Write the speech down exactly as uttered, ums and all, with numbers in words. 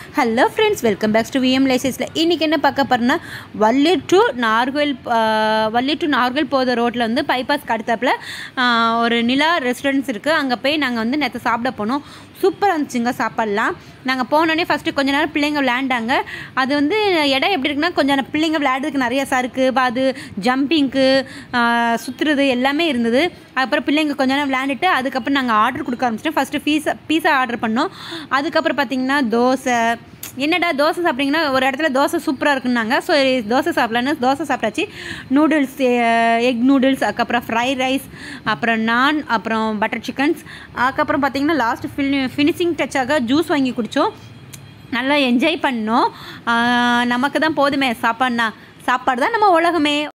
Hello friends, welcome back to VM லைசஸில். இன்றைக்கி என்ன பார்க்க போகிறோன்னா, வள்ளி டு நார்கோயில் வள்ளி டு நார்கோயில் போகிற ரோட்டில் வந்து பைபாஸ்க்கு அடுத்தாப்பில் ஒரு நிலா ரெஸ்டாரண்ட்ஸ் இருக்குது. அங்கே போய் நாங்கள் வந்து நேற்று சாப்பிட போனோம். சூப்பராக இருந்துச்சுங்க சாப்பாடலாம். நாங்கள் போனோடனே ஃபஸ்ட்டு கொஞ்ச நேரம் பிள்ளைங்க விளையாண்டாங்க. அது வந்து இடம் எப்படி இருக்குன்னா, கொஞ்சம் பிள்ளைங்க விளையாடுறதுக்கு நிறைய சருக்கு அது ஜம்பிங்க்கு சுற்றுறது எல்லாமே இருந்தது. அதுக்கப்புறம் பிள்ளைங்க கொஞ்ச நேரம் விளையாண்டுட்டு அதுக்கப்புறம் நாங்கள் ஆர்டர் கொடுக்க ஆரம்பிச்சிட்டோம். ஃபஸ்ட்டு பீஸா பீஸா ஆர்டர் பண்ணோம். அதுக்கப்புறம் பார்த்திங்கன்னா தோசை. என்னடா தோசை சாப்பிட்றீங்கன்னா, ஒரு இடத்துல தோசை சூப்பராக இருக்குன்னாங்க. ஸோ தோசை சாப்பிட்லான்னு தோசை சாப்பிட்டாச்சு. நூடுல்ஸ், எக் நூடுல்ஸ், அதுக்கப்புறம் ஃப்ரைட் ரைஸ், அப்புறம் நான், அப்புறம் பட்டர் சிக்கன்ஸ். அதுக்கப்புறம் பார்த்திங்கன்னா லாஸ்ட் ஃபினி ஃபினிஷிங் டச்சாக ஜூஸ் வாங்கி குடித்தோம். நல்லா என்ஜாய் பண்ணோம். நமக்கு தான் போதுமே சாப்பாடுனா, சாப்பாடு தான் நம்ம உலகமே.